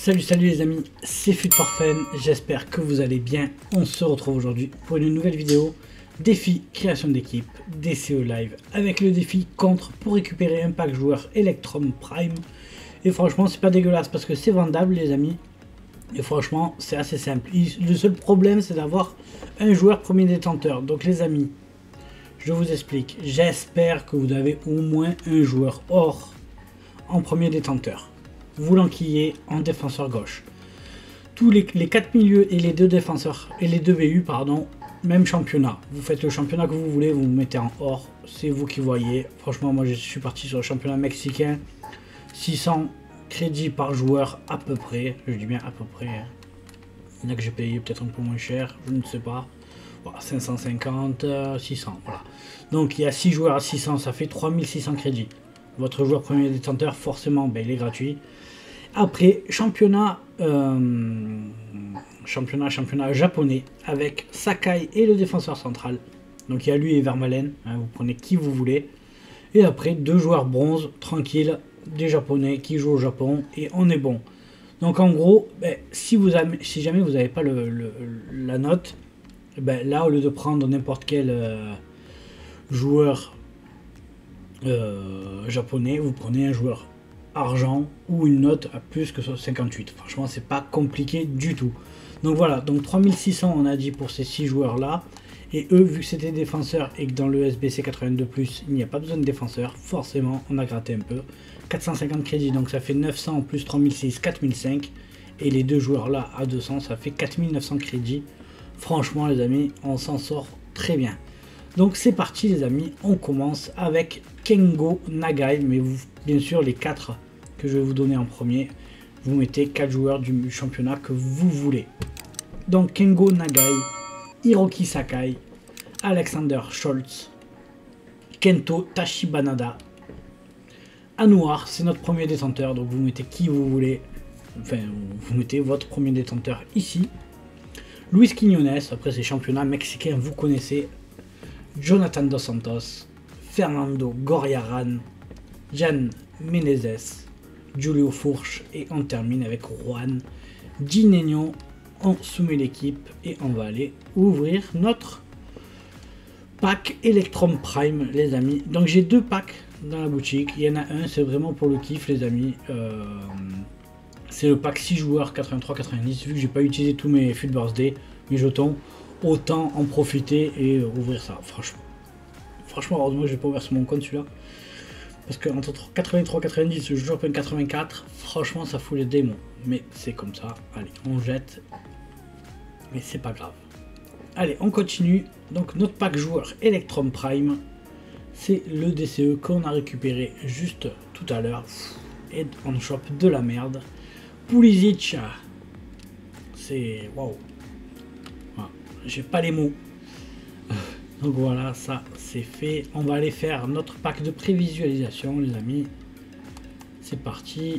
Salut les amis, c'est FUT4FUN, j'espère que vous allez bien. On se retrouve aujourd'hui pour une nouvelle vidéo défi création d'équipe DCE Live avec le défi contre pour récupérer un pack joueur Electrum Prime. Et franchement c'est pas dégueulasse parce que c'est vendable les amis. Et franchement c'est assez simple. Le seul problème c'est d'avoir un joueur premier détenteur. Donc les amis, je vous explique. J'espère que vous avez au moins un joueur or en premier détenteur. Vous l'enquillez en défenseur gauche. Tous les 4 milieux et les 2 défenseurs et les 2 BU pardon, même championnat. Vous faites le championnat que vous voulez, vous vous mettez en or, c'est vous qui voyez. Franchement moi je suis parti sur le championnat mexicain. 600 crédits par joueur à peu près, je dis bien à peu près. Il y en a que j'ai payé peut-être un peu moins cher, je ne sais pas. Voilà, 550, 600, voilà. Donc il y a 6 joueurs à 600, ça fait 3600 crédits. Votre joueur premier détenteur, forcément, ben, il est gratuit. Après, championnat japonais avec Sakai et le défenseur central. Donc il y a lui et Vermaelen, hein, vous prenez qui vous voulez. Et après, 2 joueurs bronze, tranquille, des japonais qui jouent au Japon et on est bon. Donc en gros, ben, si jamais vous n'avez pas la note, ben, là au lieu de prendre n'importe quel joueur japonais, vous prenez un joueur argent ou une note à plus que 58. Franchement c'est pas compliqué du tout. Donc voilà, donc 3600 on a dit pour ces 6 joueurs là, et eux vu que c'était défenseur et que dans le SBC 82+, il n'y a pas besoin de défenseur, forcément on a gratté un peu. 450 crédits, donc ça fait 900 en plus 3006, 4005, et les 2 joueurs là à 200 ça fait 4900 crédits. Franchement les amis, on s'en sort très bien. Donc c'est parti les amis, on commence avec Kengo Nagai, mais vous, bien sûr les 4 que je vais vous donner en premier, vous mettez 4 joueurs du championnat que vous voulez. Donc Kengo Nagai, Hiroki Sakai, Alexander Scholz, Kento Tashibanada, Anouar, c'est notre premier détenteur, donc vous mettez qui vous voulez, enfin vous mettez votre premier détenteur ici. Luis Quiñones, après c'est championnat mexicain, vous connaissez. Jonathan Dos Santos, Fernando Gorriarán, Jan Menezes, Julio Furch, et on termine avec Juan Ginenio. On soumet l'équipe et on va aller ouvrir notre pack Electrum Prime les amis. Donc j'ai 2 packs dans la boutique, il y en a un c'est vraiment pour le kiff les amis, c'est le pack 6 joueurs 83-90, vu que j'ai pas utilisé tous mes FUT Birthday, mes jetons, autant en profiter et ouvrir ça. Franchement heureusement je vais pas ouvrir sur mon compte celui-là, parce que entre 83-90 je joue à peine 84, franchement ça fout les démons, mais c'est comme ça. Allez on jette, mais c'est pas grave. Allez on continue. Donc notre pack joueur Electrum Prime, c'est le DCE qu'on a récupéré juste tout à l'heure, et on chope de la merde. Pulisic, c'est waouh, j'ai pas les mots. Donc voilà, ça c'est fait. On va aller faire notre pack de prévisualisation les amis. C'est parti.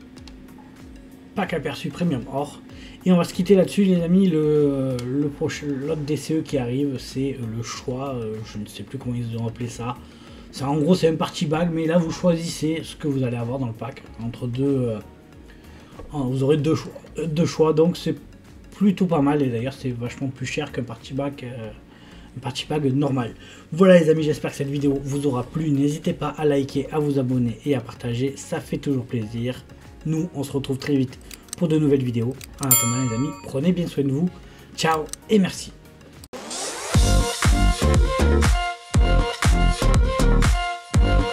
Pack aperçu premium or. Et on va se quitter là-dessus les amis. L'autre DCE qui arrive, c'est le choix. Je ne sais plus comment ils ont appelé ça. En gros c'est un party bag, mais là vous choisissez ce que vous allez avoir dans le pack. Entre deux... vous aurez deux choix, donc c'est plutôt pas mal, et d'ailleurs c'est vachement plus cher qu'un party bag normal. Voilà les amis, j'espère que cette vidéo vous aura plu. N'hésitez pas à liker, à vous abonner et à partager, ça fait toujours plaisir. Nous on se retrouve très vite pour de nouvelles vidéos. En attendant les amis, prenez bien soin de vous, ciao et merci.